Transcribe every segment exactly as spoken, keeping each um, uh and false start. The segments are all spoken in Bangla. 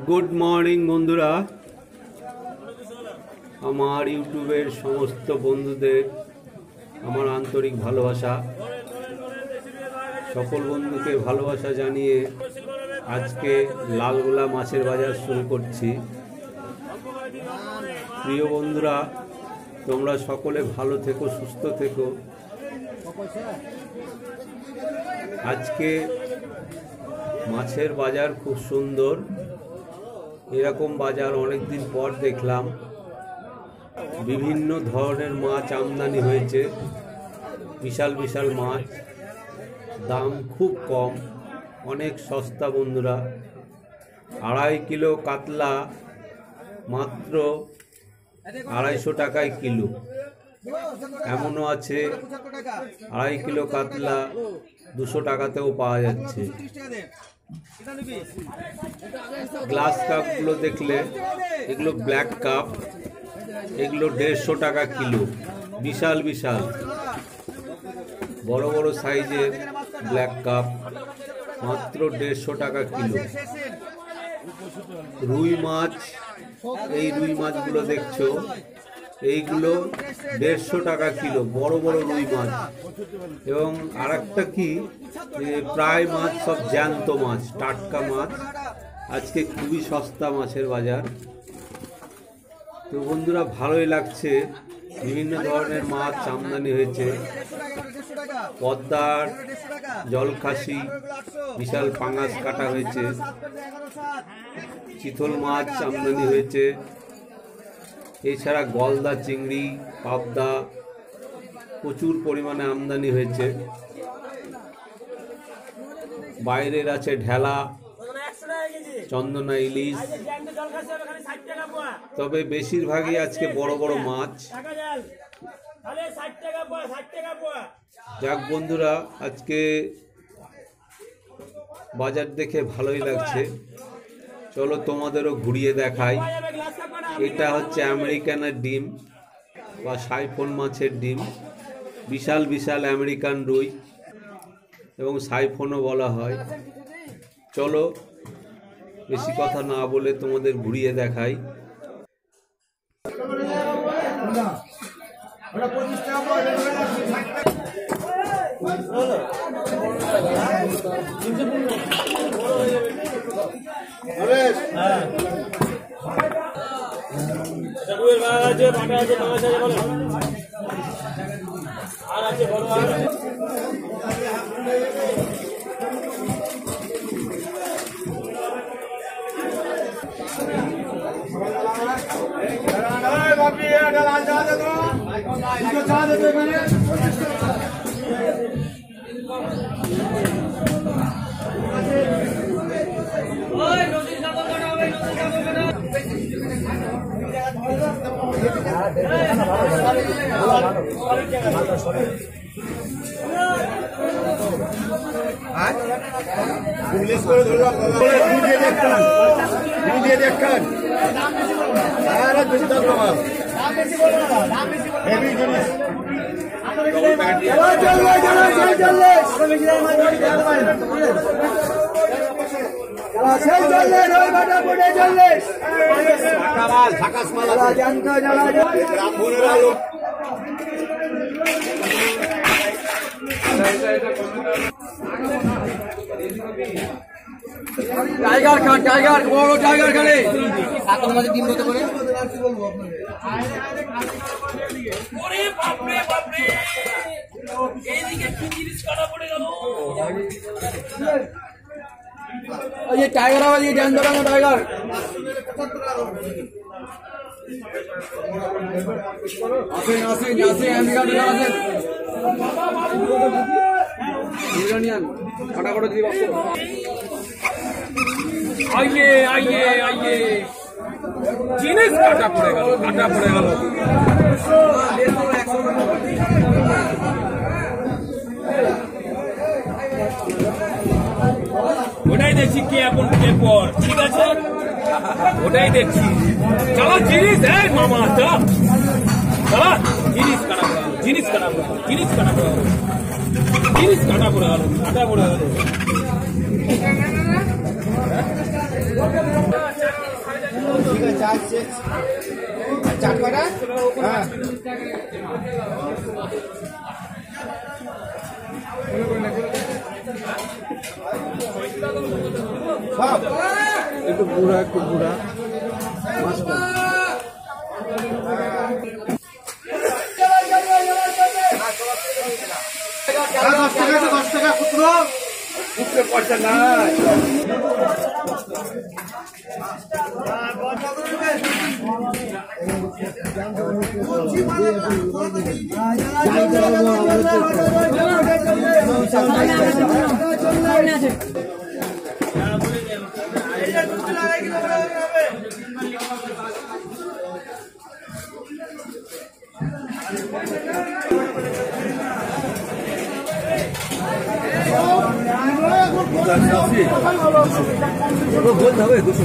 गुड मर्निंग बंधुरा आमार यूट्यूबर समस्त बंधुदेर आमार आंतरिक भालोबासा सकल बंधुके भालोबासा जानिए आज के लालगोला माछेर बाजार शुरू करछि। प्रिय बंधुरा तोमरा सकले भालो थेको सुस्थ थेको। आज के माछेर बाजार खूब सुंदर, एरकम बाजार अनेक दिन पर देखलाम। विभिन्न धरनेर माछ आमदानी हयेछे, विशाल विशाल माछ, दाम खूब कम, अनेक सस्ता बंधुरा। आढ़ाई किलो कातला मात्र आढ़ाईशो टाकाय किलो, एमनो आछे आढ़ाई किलो कातला दुशो टाकातेও पाওয়া যাচ্ছে। ग्लास कापগুলো देखले एगुलो ब्लैक काप, एगुलो देড়শো टाका किलो, विशाल विशाल बड़ो बड़ो साइजेर ब्लैक काप मात्र देড়শো टाका किलो। रुई माछ, এই রুই মাছগুলো দেখছো এইগুলো দেড়শো টাকা কিলো, বড় বড় রুই মাছ। এবং আরেকটা কি প্রায় মাছ সব জ্যান্ত মাছ, টাটকা মাছ। আজকে খুবই সস্তা মাছের বাজার। তো বন্ধুরা ভালোই লাগছে, বিভিন্ন ধরনের মাছ আমদানি হয়েছে। পদ্মার জলখাসি বিশাল পাঙ্গাস কাটা হয়েছে, চিতল মাছ আমদানি হয়েছে, এছাড়া গলদা চিংড়ি পাবদা প্রচুর পরিমাণে আমদানি হয়েছে। বাইরের আছে ঢেলা, চন্দনা ইলিশ, তবে বেশিরভাগই আজকে বড় বড় মাছ। যাক বন্ধুরা, আজকে বাজার দেখে ভালোই লাগছে। চলো তোমাদেরও ঘুরিয়ে দেখাই। এটা হচ্ছে আমেরিকানের ডিম বা সাইফন মাছের ডিম, বিশাল বিশাল আমেরিকান রুই এবং সাইফনও বলা হয়। চলো বেশি কথা না বলে তোমাদের ঘুরিয়ে দেখাই। টাইগার খান, টাইগার বড় টাইগার খানে এখন মাঝে দিন মতো করে ওরে বাপ রে বাপ রে, এইদিকে কি জিনিস কাটা পড়ে গেল। এই টাইগার আবার এই ড্যান ধরানো টাইগার আসেন আসেন আসেন আমেরিকান আসেন ইরানিয়ান কাটা করে দিই বাপ। आइए आइए आइए, जिनिस काटा पड़े गल, काटा पड़े गल। ওটাই দেখছি কে এখন কে পর, ঠিক আছে ওটাই দেখছি। চলো জিনিস এই মামা চলো চলো, জিনিস কাটা পড়ে গেল, জিনিস কাটা পড়ে গেল, জিনিস কাটা পড়ে গেল, জিনিস কাটা পড়ে গেল, কাটা পড়ে গেল। ঠিক আছে চার চার কটা হ্যাঁ একটু বুড়া একটু বুড়া দশ টাকা দশ টাকা খুচরো খুচরো পয়সা নাই বলতে হবে দুশো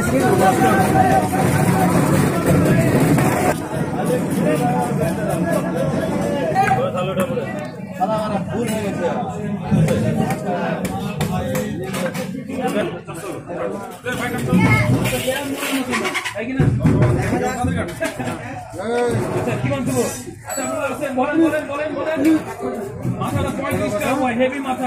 ভুল হয়ে গেছে হেভি মাথা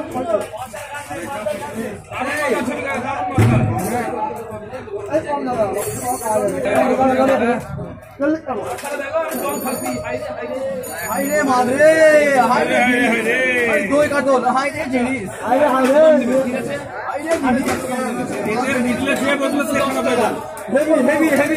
দই কাটল হাই রে জিনিস হেভি হেভি হেভি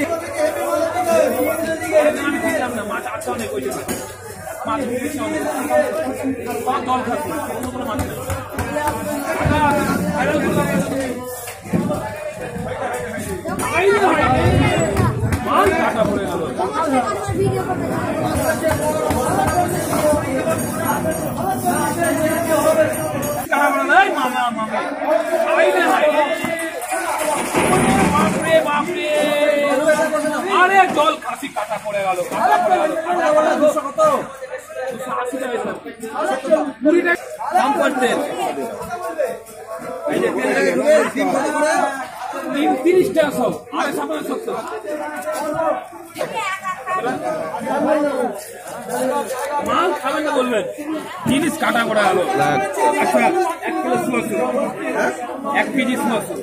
আরে জল খাসি কাটা পড়ে গেল কাটা পড়ে গেল কত দুশো আশি টাকা কুড়ি টাকা দাম করতে তিরিশ টাকা সব আরে সামনে সত্তর মাল খাবেন না বলবেন জিনিস কাটা পড়ে গেল আচ্ছা এক কিলো ষোলোশো এক কেজি ষোলোশো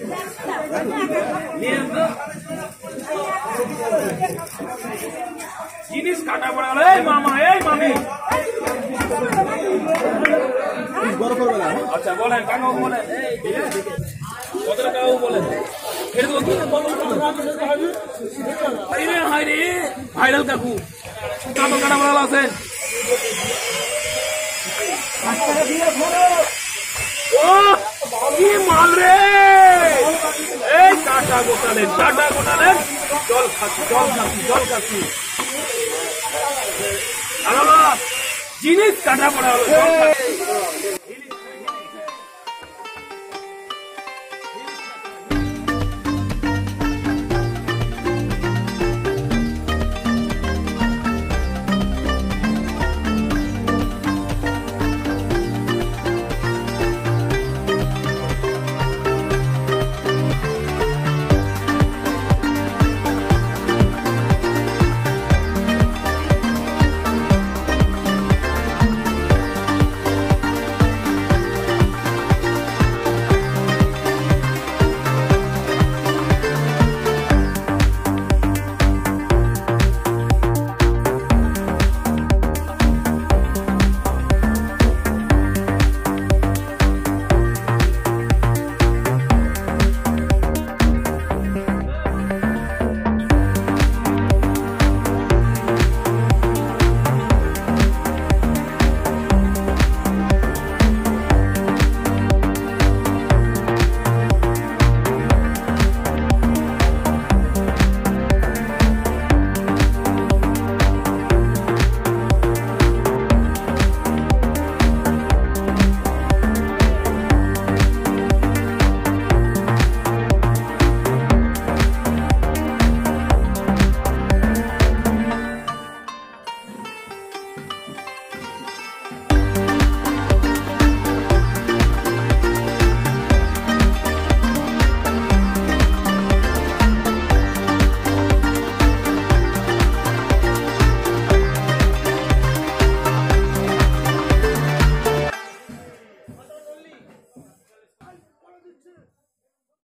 জিনিস কাটা পড়ে গেল এই মামা এই মামি আচ্ছা বলেন কাকা বলেন কত টাকা বলেন ভাইরাল কাকু কত কাটা পড়ে গেল আছেন ও কি মাল রে এই কাটা গোটালেন কাটা গোটালেন জল খাচ্ছি জল খাচ্ছি জল খাচ্ছি জিনিস কাটা পড়া হলো